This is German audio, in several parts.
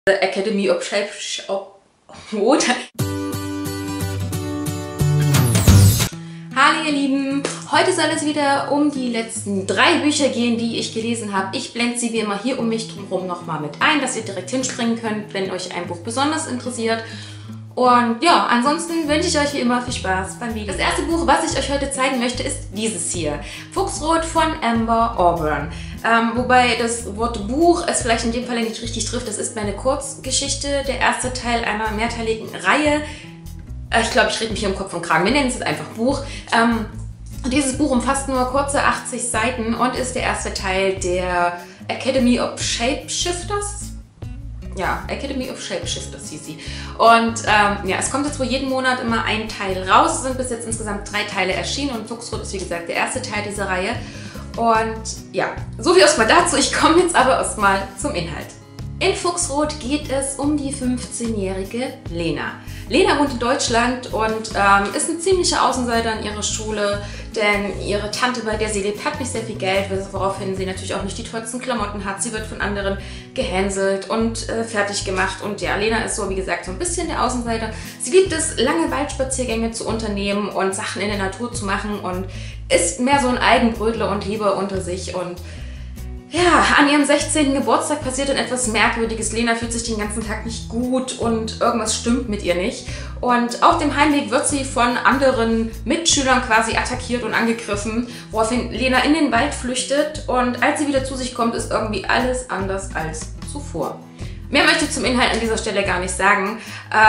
The Academy of Shape... Hallo ihr Lieben, heute soll es wieder um die letzten 3 Bücher gehen, die ich gelesen habe. Ich blende sie wie immer hier um mich drumherum nochmal mit ein, dass ihr direkt hinspringen könnt, wenn euch ein Buch besonders interessiert. Und ja, ansonsten wünsche ich euch wie immer viel Spaß beim Video. Das erste Buch, was ich euch heute zeigen möchte, ist dieses hier. Fuchsrot von Amber Auburn. Wobei das Wort Buch es vielleicht in dem Fall nicht richtig trifft. Das ist meine Kurzgeschichte, der erste Teil einer mehrteiligen Reihe. Ich glaube, ich rede mich hier um Kopf und Kragen. Wir nennen es einfach Buch. Dieses Buch umfasst nur kurze 80 Seiten und ist der erste Teil der Academy of Shapeshifters. Ja, Academy of Shapeshifters hieß sie. Und ja, es kommt jetzt wohl jeden Monat immer ein Teil raus. Es sind bis jetzt insgesamt 3 Teile erschienen und Fuchsrot ist wie gesagt der erste Teil dieser Reihe. Und ja, so viel erstmal dazu. Ich komme jetzt aber erstmal zum Inhalt. In Fuchsrot geht es um die 15-jährige Lena. Lena wohnt in Deutschland und ist eine ziemliche Außenseiter an ihrer Schule, denn ihre Tante, bei der sie lebt, hat nicht sehr viel Geld, woraufhin sie natürlich auch nicht die tollsten Klamotten hat. Sie wird von anderen gehänselt und fertig gemacht und ja, Lena ist so, wie gesagt, so ein bisschen der Außenseiter. Sie liebt es, lange Waldspaziergänge zu unternehmen und Sachen in der Natur zu machen und ist mehr so ein Eigenbrötler und lieber unter sich und ja, an ihrem 16. Geburtstag passiert dann etwas Merkwürdiges. Lena fühlt sich den ganzen Tag nicht gut und irgendwas stimmt mit ihr nicht. Und auf dem Heimweg wird sie von anderen Mitschülern quasi attackiert und angegriffen, woraufhin Lena in den Wald flüchtet und als sie wieder zu sich kommt, ist irgendwie alles anders als zuvor. Mehr möchte ich zum Inhalt an dieser Stelle gar nicht sagen.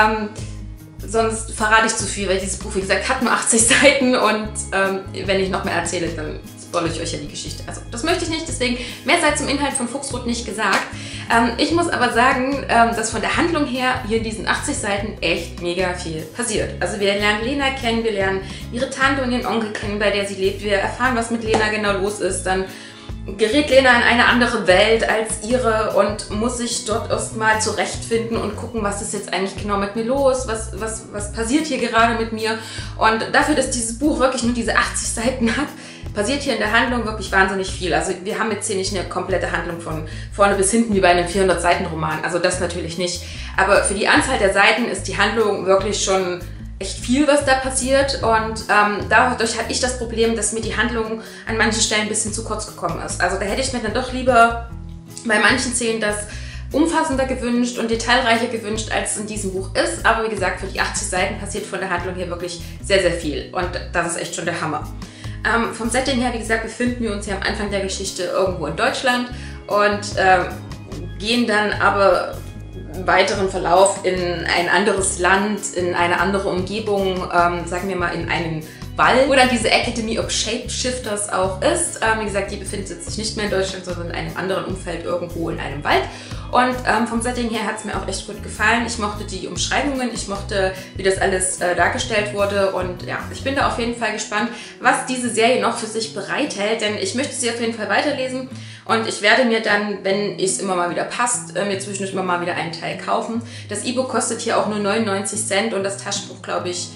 Sonst verrate ich zu viel, weil dieses Buch, wie gesagt, hat nur 80 Seiten und wenn ich noch mehr erzähle, dann spoilere ich euch ja die Geschichte. Also das möchte ich nicht, deswegen mehr sei zum Inhalt von Fuchsrot nicht gesagt. Ich muss aber sagen, dass von der Handlung her hier in diesen 80 Seiten echt mega viel passiert. Also wir lernen Lena kennen, wir lernen ihre Tante und ihren Onkel kennen, bei der sie lebt. Wir erfahren, was mit Lena genau los ist. Dann gerät Lena in eine andere Welt als ihre und muss sich dort erstmal zurechtfinden und gucken, was ist jetzt eigentlich genau mit mir los, was passiert hier gerade mit mir. Und dafür, dass dieses Buch wirklich nur diese 80 Seiten hat, passiert hier in der Handlung wirklich wahnsinnig viel. Also wir haben jetzt hier nicht eine komplette Handlung von vorne bis hinten wie bei einem 400-Seiten-Roman. Also das natürlich nicht. Aber für die Anzahl der Seiten ist die Handlung wirklich schon echt viel, was da passiert. Und dadurch hatte ich das Problem, dass mir die Handlung an manchen Stellen ein bisschen zu kurz gekommen ist. Also da hätte ich mir dann doch lieber bei manchen Szenen das umfassender gewünscht und detailreicher gewünscht, als es in diesem Buch ist. Aber wie gesagt, für die 80 Seiten passiert von der Handlung hier wirklich sehr, sehr viel. Und das ist echt schon der Hammer. Vom Setting her, wie gesagt, befinden wir uns hier am Anfang der Geschichte irgendwo in Deutschland und gehen dann aber im weiteren Verlauf in ein anderes Land, in eine andere Umgebung, sagen wir mal in einen Wald, wo dann diese Academy of Shapeshifters auch ist. Wie gesagt, die befindet sich nicht mehr in Deutschland, sondern in einem anderen Umfeld irgendwo in einem Wald. Und vom Setting her hat es mir auch echt gut gefallen. Ich mochte die Umschreibungen, ich mochte, wie das alles dargestellt wurde. Und ja, ich bin da auf jeden Fall gespannt, was diese Serie noch für sich bereithält. Denn ich möchte sie auf jeden Fall weiterlesen. Und ich werde mir dann, wenn es immer mal wieder passt, mir zwischendurch immer mal wieder einen Teil kaufen. Das E-Book kostet hier auch nur 99 Cent und das Taschenbuch, glaube ich,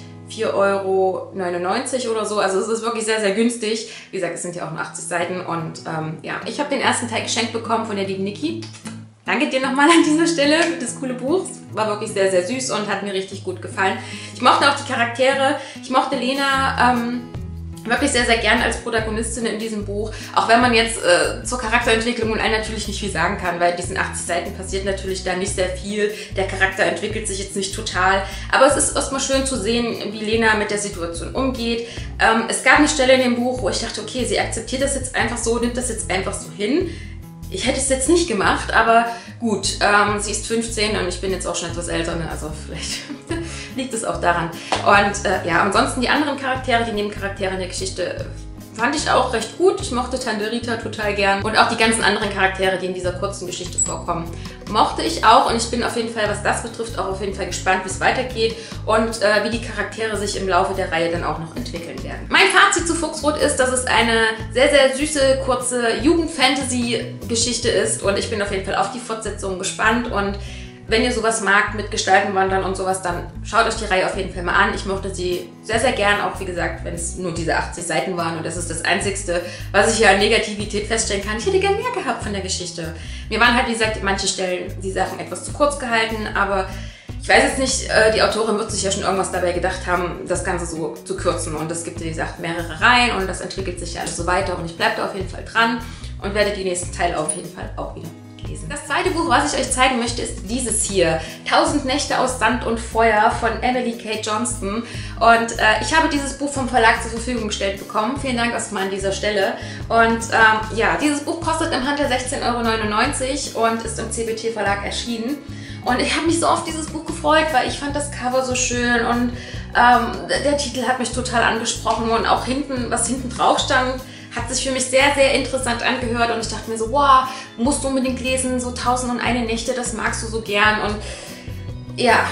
4,99 € oder so. Also es ist wirklich sehr, sehr günstig. Wie gesagt, es sind ja auch nur 80 Seiten. Und ja, ich habe den ersten Teil geschenkt bekommen von der lieben Niki. Danke dir nochmal an dieser Stelle für das coole Buch. War wirklich sehr, sehr süß und hat mir richtig gut gefallen. Ich mochte auch die Charaktere. Ich mochte Lena wirklich sehr, sehr gern als Protagonistin in diesem Buch. Auch wenn man jetzt zur Charakterentwicklung und allem natürlich nicht viel sagen kann, weil diesen 80 Seiten passiert natürlich da nicht sehr viel. Der Charakter entwickelt sich jetzt nicht total. Aber es ist erstmal schön zu sehen, wie Lena mit der Situation umgeht. Es gab eine Stelle in dem Buch, wo ich dachte, okay, sie akzeptiert das jetzt einfach so, nimmt das jetzt einfach so hin. Ich hätte es jetzt nicht gemacht, aber gut, sie ist 15 und ich bin jetzt auch schon etwas älter, ne? Also vielleicht liegt es auch daran. Und ja, ansonsten die anderen Charaktere, die Nebencharaktere in der Geschichte, fand ich auch recht gut. Ich mochte Tante Rita total gern und auch die ganzen anderen Charaktere, die in dieser kurzen Geschichte vorkommen, mochte ich auch. Und ich bin auf jeden Fall, was das betrifft, auch auf jeden Fall gespannt, wie es weitergeht und wie die Charaktere sich im Laufe der Reihe dann auch noch entwickeln werden. Mein Fazit zu Fuchsrot ist, dass es eine sehr, sehr süße, kurze Jugend-Fantasy-Geschichte ist und ich bin auf jeden Fall auf die Fortsetzung gespannt und wenn ihr sowas mag mit Gestaltenwandern und sowas, dann schaut euch die Reihe auf jeden Fall mal an. Ich mochte sie sehr, sehr gern, auch wie gesagt, wenn es nur diese 80 Seiten waren und das ist das Einzigste, was ich hier an Negativität feststellen kann. Ich hätte gern mehr gehabt von der Geschichte. Mir waren halt, wie gesagt, manche Stellen, die Sachen etwas zu kurz gehalten, aber ich weiß jetzt nicht, die Autorin wird sich ja schon irgendwas dabei gedacht haben, das Ganze so zu kürzen. Und es gibt, wie gesagt, mehrere Reihen und das entwickelt sich ja alles so weiter und ich bleibe da auf jeden Fall dran und werde die nächsten Teile auf jeden Fall auch wieder lesen. Das zweite Buch, was ich euch zeigen möchte, ist dieses hier. 1000 Nächte aus Sand und Feuer von Emily Kate Johnston. Und ich habe dieses Buch vom Verlag zur Verfügung gestellt bekommen. Vielen Dank erstmal an dieser Stelle. Und ja, dieses Buch kostet im Handel 16,99 € und ist im CBT Verlag erschienen. Und ich habe mich so auf dieses Buch gefreut, weil ich fand das Cover so schön und der Titel hat mich total angesprochen und auch hinten, was hinten drauf stand, hat sich für mich sehr, sehr interessant angehört und ich dachte mir so, wow, musst du unbedingt lesen, so 1001 Nächte, das magst du so gern und ja,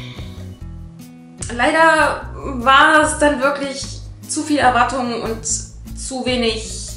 leider war es dann wirklich zu viel Erwartungen und zu wenig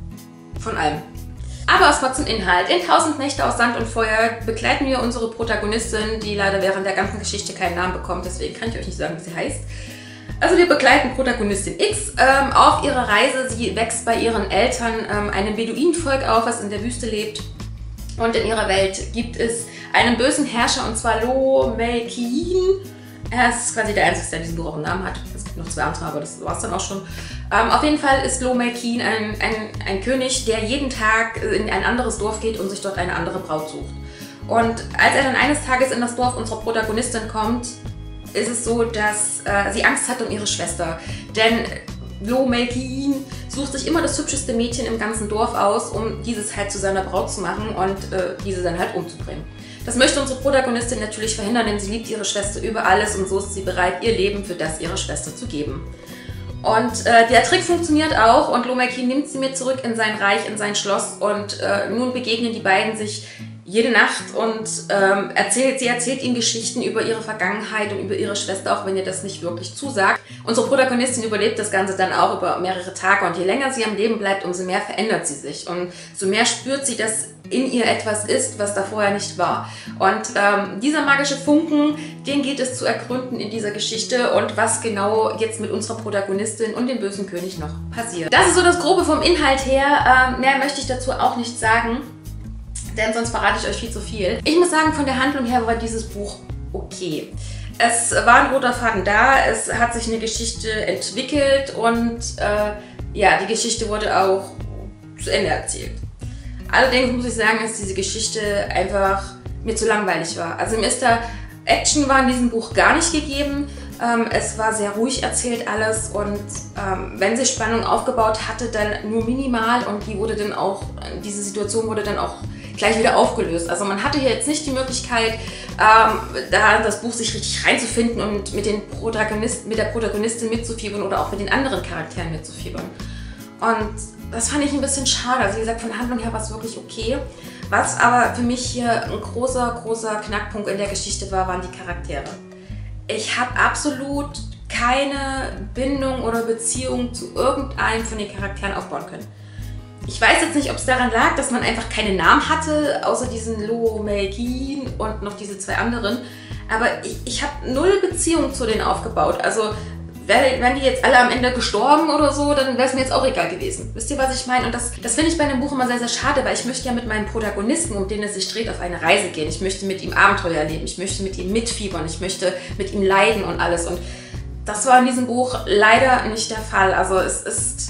von allem. Aber erstmal zum Inhalt. In 1000 Nächte aus Sand und Feuer begleiten wir unsere Protagonistin, die leider während der ganzen Geschichte keinen Namen bekommt, deswegen kann ich euch nicht sagen, wie sie heißt. Also wir begleiten Protagonistin X auf ihrer Reise. Sie wächst bei ihren Eltern einem Beduinenvolk auf, was in der Wüste lebt. Und in ihrer Welt gibt es einen bösen Herrscher, und zwar Lo Melkin. Er ist quasi der Einzige, der in diesem Buch auch einen Namen hat. Es gibt noch 2 andere, aber das war es dann auch schon. Auf jeden Fall ist Lo Melkin ein König, der jeden Tag in ein anderes Dorf geht und sich dort eine andere Braut sucht. Und als er dann eines Tages in das Dorf unserer Protagonistin kommt, ist es so, dass sie Angst hat um ihre Schwester. Denn Lo Melkin sucht sich immer das hübscheste Mädchen im ganzen Dorf aus, um dieses halt zu seiner Braut zu machen und diese dann halt umzubringen. Das möchte unsere Protagonistin natürlich verhindern, denn sie liebt ihre Schwester über alles und so ist sie bereit, ihr Leben für das ihrer Schwester zu geben. Und der Trick funktioniert auch und Lo Melkin nimmt sie mit zurück in sein Reich, in sein Schloss und nun begegnen die beiden sich jede Nacht und sie erzählt ihm Geschichten über ihre Vergangenheit und über ihre Schwester, auch wenn ihr das nicht wirklich zusagt. Unsere Protagonistin überlebt das Ganze dann auch über mehrere Tage und je länger sie am Leben bleibt, umso mehr verändert sie sich und so mehr spürt sie, dass in ihr etwas ist, was da vorher nicht war. Und dieser magische Funken, den gilt es zu ergründen in dieser Geschichte und was genau jetzt mit unserer Protagonistin und dem bösen König noch passiert. Das ist so das Grobe vom Inhalt her. Mehr möchte ich dazu auch nicht sagen, denn sonst verrate ich euch viel zu viel. Ich muss sagen, von der Handlung her war dieses Buch okay. Es war ein roter Faden da, es hat sich eine Geschichte entwickelt und ja, die Geschichte wurde auch zu Ende erzählt. Allerdings muss ich sagen, dass diese Geschichte einfach mir zu langweilig war. Also mir ist da Action war in diesem Buch gar nicht gegeben. Es war sehr ruhig erzählt alles und wenn sich Spannung aufgebaut hatte, dann nur minimal und die wurde dann auch, diese Situation wurde dann auch gleich wieder aufgelöst. Also man hatte hier jetzt nicht die Möglichkeit, da das Buch sich richtig reinzufinden und mit der Protagonistin mitzufiebern oder auch mit den anderen Charakteren mitzufiebern. Und das fand ich ein bisschen schade. Also wie gesagt, von der Handlung her war es wirklich okay. Was aber für mich hier ein großer, großer Knackpunkt in der Geschichte war, waren die Charaktere. Ich habe absolut keine Bindung oder Beziehung zu irgendeinem von den Charakteren aufbauen können. Ich weiß jetzt nicht, ob es daran lag, dass man einfach keine Namen hatte, außer diesen Lo Melkin und noch diese 2 anderen. Aber ich habe null Beziehung zu denen aufgebaut. Also wären die jetzt alle am Ende gestorben oder so, dann wäre es mir jetzt auch egal gewesen. Wisst ihr, was ich meine? Und das finde ich bei einem Buch immer sehr, sehr schade, weil ich möchte ja mit meinem Protagonisten, um den es sich dreht, auf eine Reise gehen. Ich möchte mit ihm Abenteuer erleben, ich möchte mit ihm mitfiebern, ich möchte mit ihm leiden und alles. Und das war in diesem Buch leider nicht der Fall. Also es ist...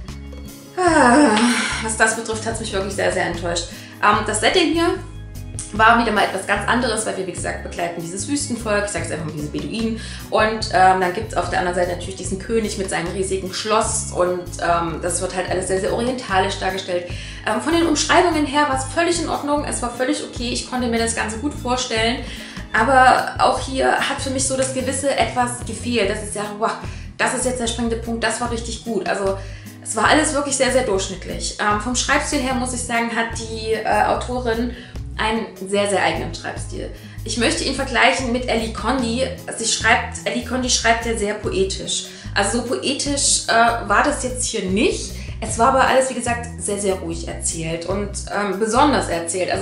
was das betrifft, hat es mich wirklich sehr, sehr enttäuscht. Das Setting hier war wieder mal etwas ganz anderes, weil wir, wie gesagt, begleiten dieses Wüstenvolk, ich sage es einfach mal, diese Beduinen. Und dann gibt es auf der anderen Seite natürlich diesen König mit seinem riesigen Schloss und das wird halt alles sehr, sehr orientalisch dargestellt. Von den Umschreibungen her war es völlig in Ordnung, es war völlig okay, ich konnte mir das Ganze gut vorstellen. Aber auch hier hat für mich so das gewisse etwas gefehlt, dass ich sage, wow, das ist jetzt der springende Punkt, das war richtig gut. Also es war alles wirklich sehr, sehr durchschnittlich. Vom Schreibstil her, muss ich sagen, hat die Autorin einen sehr, sehr eigenen Schreibstil. Ich möchte ihn vergleichen mit Ellie Condi. Ellie Condi schreibt ja sehr poetisch. Also so poetisch war das jetzt hier nicht. Es war aber alles, wie gesagt, sehr, sehr ruhig erzählt und besonders erzählt. Also es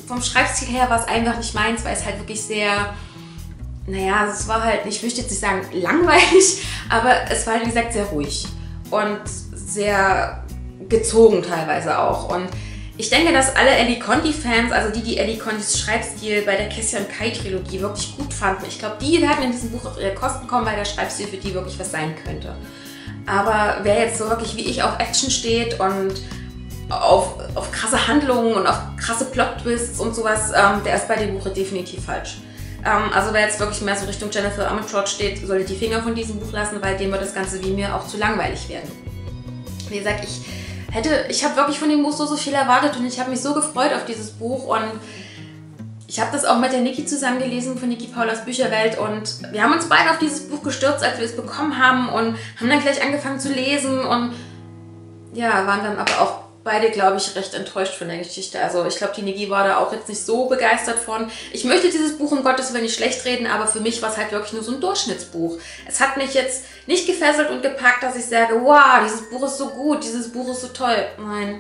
vom Schreibstil her war es einfach nicht meins, weil es halt wirklich sehr, naja, es war halt, ich möchte jetzt nicht sagen langweilig, aber es war halt, wie gesagt, sehr ruhig und sehr gezogen teilweise auch. Und ich denke, dass alle Ellie Conti-Fans, also die Ellie Contis Schreibstil bei der Kessia und Kai-Trilogie wirklich gut fanden, ich glaube, die werden in diesem Buch auf ihre Kosten kommen, weil der Schreibstil für die wirklich was sein könnte. Aber wer jetzt so wirklich wie ich auf Action steht und auf krasse Handlungen und auf krasse Plot-Twists und sowas, der ist bei dem Buch definitiv falsch. Also wer jetzt wirklich mehr so Richtung Jennifer Armentrout steht, sollte die Finger von diesem Buch lassen, weil dem wird das Ganze wie mir auch zu langweilig werden. Wie gesagt, ich habe wirklich von dem Buch so viel erwartet und ich habe mich so gefreut auf dieses Buch und ich habe das auch mit der Niki zusammen gelesen von Niki Paulas Bücherwelt und wir haben uns beide auf dieses Buch gestürzt, als wir es bekommen haben und haben dann gleich angefangen zu lesen und ja, waren dann aber auch beide, glaube ich, recht enttäuscht von der Geschichte. Also ich glaube, die Niki war da auch jetzt nicht so begeistert von. Ich möchte dieses Buch um Gottes Willen nicht schlecht reden, aber für mich war es halt wirklich nur so ein Durchschnittsbuch. Es hat mich jetzt nicht gefesselt und gepackt, dass ich sage, wow, dieses Buch ist so gut, dieses Buch ist so toll. Nein,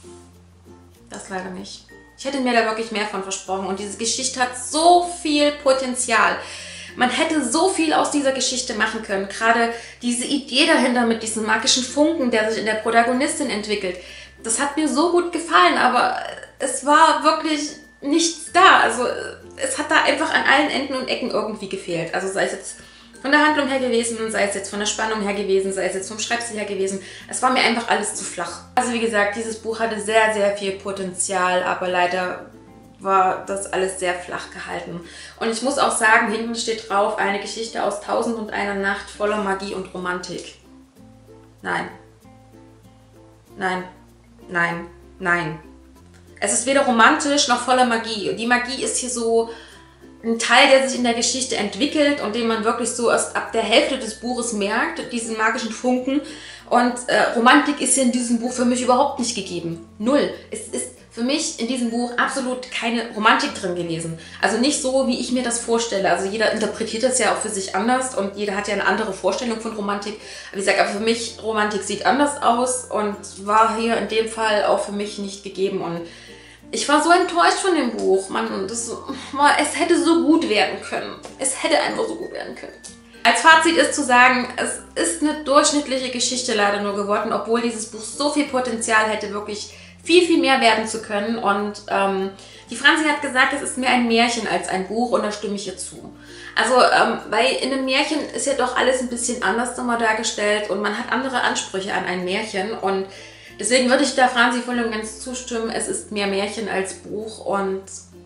das leider nicht. Ich hätte mir da wirklich mehr von versprochen und diese Geschichte hat so viel Potenzial. Man hätte so viel aus dieser Geschichte machen können. Gerade diese Idee dahinter mit diesem magischen Funken, der sich in der Protagonistin entwickelt. Das hat mir so gut gefallen, aber es war wirklich nichts da. Also es hat da einfach an allen Enden und Ecken irgendwie gefehlt. Also sei es jetzt von der Handlung her gewesen, sei es jetzt von der Spannung her gewesen, sei es jetzt vom Schreibstil her gewesen. Es war mir einfach alles zu flach. Also wie gesagt, dieses Buch hatte sehr, sehr viel Potenzial, aber leider war das alles sehr flach gehalten. Und ich muss auch sagen, hinten steht drauf, eine Geschichte aus 1001 Nacht voller Magie und Romantik. Nein. Nein. Nein. Nein. Es ist weder romantisch noch voller Magie. Die Magie ist hier so ein Teil, der sich in der Geschichte entwickelt und den man wirklich so erst ab der Hälfte des Buches merkt, diesen magischen Funken. Und Romantik ist hier in diesem Buch für mich überhaupt nicht gegeben. Null. Es ist für mich in diesem Buch absolut keine Romantik drin gewesen. Also nicht so, wie ich mir das vorstelle. Also jeder interpretiert das ja auch für sich anders und jeder hat ja eine andere Vorstellung von Romantik. Aber wie gesagt, aber für mich, Romantik sieht anders aus und war hier in dem Fall auch für mich nicht gegeben. Und ich war so enttäuscht von dem Buch. Mann, es hätte so gut werden können. Es hätte einfach so gut werden können. Als Fazit ist zu sagen, es ist eine durchschnittliche Geschichte leider nur geworden, obwohl dieses Buch so viel Potenzial hätte, wirklich viel, viel mehr werden zu können. Und die Franzi hat gesagt, es ist mehr ein Märchen als ein Buch und da stimme ich ihr zu. Also, weil in einem Märchen ist ja doch alles ein bisschen anders immer dargestellt und man hat andere Ansprüche an ein Märchen und deswegen würde ich da Franzi voll und ganz zustimmen. Es ist mehr Märchen als Buch und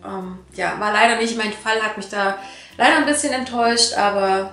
ja, war leider nicht mein Fall, hat mich da leider ein bisschen enttäuscht, aber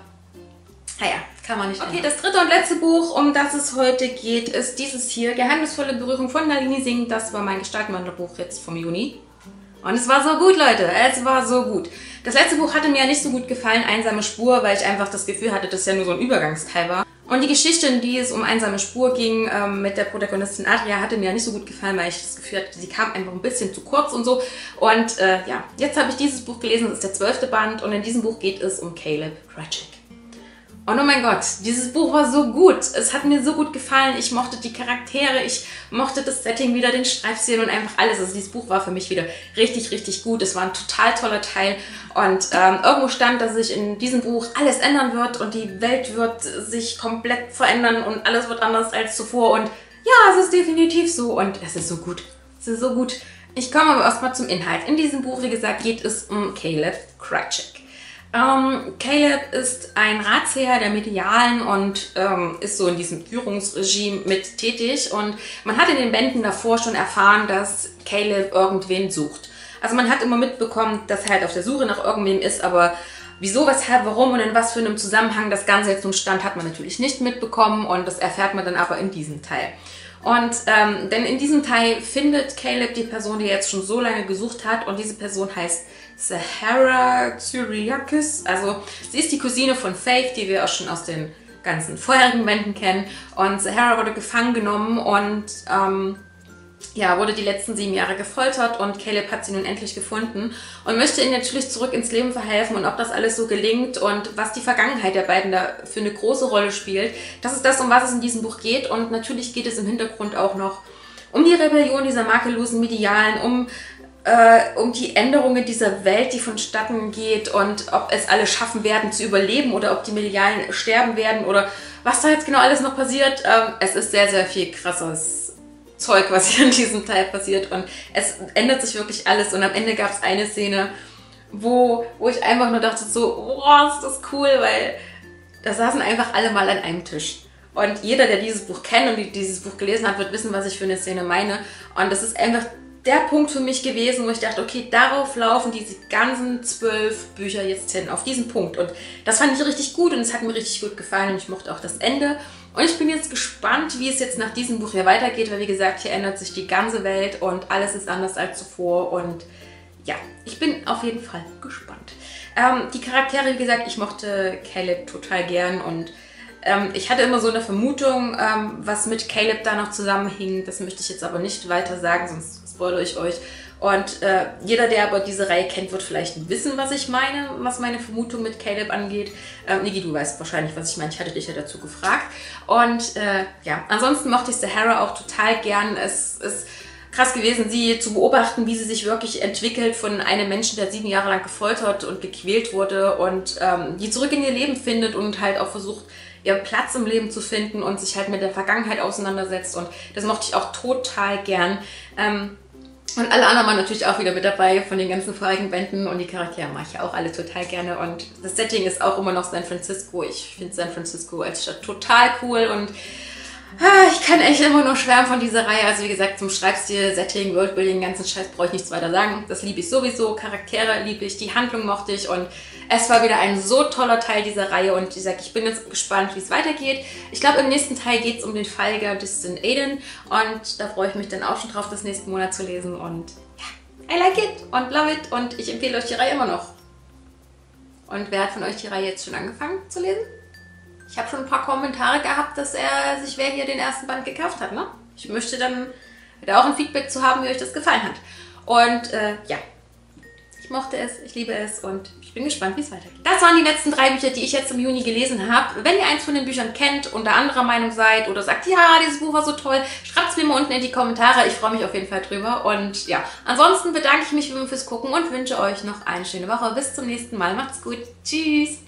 naja, kann man nicht. Okay, das dritte und letzte Buch, um das es heute geht, ist dieses hier, Geheimnisvolle Berührung von Nalini Singh. Das war mein Gestaltenwanderbuch jetzt vom Juni. Und es war so gut, Leute. Es war so gut. Das letzte Buch hatte mir ja nicht so gut gefallen, Einsame Spur, weil ich einfach das Gefühl hatte, dass es ja nur so ein Übergangsteil war. Und die Geschichte, in die es um Einsame Spur ging, mit der Protagonistin Adria, hatte mir ja nicht so gut gefallen, weil ich das Gefühl hatte, sie kam einfach ein bisschen zu kurz und so. Und ja, jetzt habe ich dieses Buch gelesen, das ist der 12. Band und in diesem Buch geht es um Caleb Cratchit. Und oh mein Gott, dieses Buch war so gut. Es hat mir so gut gefallen. Ich mochte die Charaktere, ich mochte das Setting wieder, den Schreibstil und einfach alles. Also dieses Buch war für mich wieder richtig, richtig gut. Es war ein total toller Teil. Und irgendwo stand, dass sich in diesem Buch alles ändern wird und die Welt wird sich komplett verändern und alles wird anders als zuvor. Und ja, es ist definitiv so und es ist so gut. Es ist so gut. Ich komme aber erstmal zum Inhalt. In diesem Buch, wie gesagt, geht es um Caleb Cratchit. Caleb ist ein Ratsherr der Medialen und ist so in diesem Führungsregime mit tätig und man hat in den Bänden davor schon erfahren, dass Caleb irgendwen sucht. Also man hat immer mitbekommen, dass er halt auf der Suche nach irgendwem ist, aber wieso, weshalb, warum und in was für einem Zusammenhang das Ganze jetzt nun stand, hat man natürlich nicht mitbekommen und das erfährt man dann aber in diesem Teil. Und denn in diesem Teil findet Caleb die Person, die er jetzt schon so lange gesucht hat und diese Person heißt Sahara Zyriakis. Also sie ist die Cousine von Faith, die wir auch schon aus den ganzen vorherigen Bänden kennen. Und Sahara wurde gefangen genommen und ja, wurde die letzten 7 Jahre gefoltert und Caleb hat sie nun endlich gefunden und möchte ihnen natürlich zurück ins Leben verhelfen und ob das alles so gelingt und was die Vergangenheit der beiden da für eine große Rolle spielt. Das ist das, um was es in diesem Buch geht und natürlich geht es im Hintergrund auch noch um die Rebellion dieser makellosen Medialen, um um die Änderungen dieser Welt, die vonstatten geht und ob es alle schaffen werden zu überleben oder ob die Milliarden sterben werden oder was da jetzt genau alles noch passiert. Es ist sehr, sehr viel krasses Zeug, was hier in diesem Teil passiert und es ändert sich wirklich alles und am Ende gab es eine Szene, wo ich einfach nur dachte so, oh, ist das cool, weil da saßen einfach alle mal an einem Tisch. Und jeder, der dieses Buch kennt und dieses Buch gelesen hat, wird wissen, was ich für eine Szene meine. Und das ist einfach der Punkt für mich gewesen, wo ich dachte, okay, darauf laufen diese ganzen 12 Bücher jetzt hin, auf diesen Punkt. Und das fand ich richtig gut und es hat mir richtig gut gefallen und ich mochte auch das Ende. Und ich bin jetzt gespannt, wie es jetzt nach diesem Buch hier weitergeht, weil wie gesagt, hier ändert sich die ganze Welt und alles ist anders als zuvor. Und ja, ich bin auf jeden Fall gespannt. Die Charaktere, wie gesagt, ich mochte Caleb total gern und ich hatte immer so eine Vermutung, was mit Caleb da noch zusammenhing. Das möchte ich jetzt aber nicht weiter sagen, sonst spoilere ich euch. Und jeder, der aber diese Reihe kennt, wird vielleicht wissen, was ich meine, was meine Vermutung mit Caleb angeht. Niki, du weißt wahrscheinlich, was ich meine. Ich hatte dich ja dazu gefragt. Und ja, ansonsten mochte ich Sahara auch total gern. Es ist krass gewesen, sie zu beobachten, wie sie sich wirklich entwickelt von einem Menschen, der 7 Jahre lang gefoltert und gequält wurde und die zurück in ihr Leben findet und halt auch versucht, ihren Platz im Leben zu finden und sich halt mit der Vergangenheit auseinandersetzt und das mochte ich auch total gern. Und alle anderen waren natürlich auch wieder mit dabei von den ganzen vorigen Bänden und die Charaktere mache ich ja auch alle total gerne und das Setting ist auch immer noch San Francisco. Ich finde San Francisco als Stadt total cool und ich kann echt immer nur schwärmen von dieser Reihe. Also wie gesagt, zum Schreibstil, Setting, Worldbuilding, ganzen Scheiß brauche ich nichts weiter sagen. Das liebe ich sowieso, Charaktere liebe ich, die Handlung mochte ich und es war wieder ein so toller Teil dieser Reihe und wie gesagt, ich bin jetzt gespannt, wie es weitergeht. Ich glaube, im nächsten Teil geht es um den Fall Distant Aiden und da freue ich mich dann auch schon drauf, das nächsten Monat zu lesen und ja, I like it und love it und ich empfehle euch die Reihe immer noch. Und wer hat von euch die Reihe jetzt schon angefangen zu lesen? Ich habe schon ein paar Kommentare gehabt, dass wer hier den ersten Band gekauft hat, ne? Ich möchte dann auch ein Feedback zu haben, wie euch das gefallen hat. Und ja, ich mochte es, ich liebe es und ich bin gespannt, wie es weitergeht. Das waren die letzten 3 Bücher, die ich jetzt im Juni gelesen habe. Wenn ihr eins von den Büchern kennt und da anderer Meinung seid oder sagt, ja, dieses Buch war so toll, schreibt es mir mal unten in die Kommentare. Ich freue mich auf jeden Fall drüber. Und ja, ansonsten bedanke ich mich fürs Gucken und wünsche euch noch eine schöne Woche. Bis zum nächsten Mal. Macht's gut. Tschüss.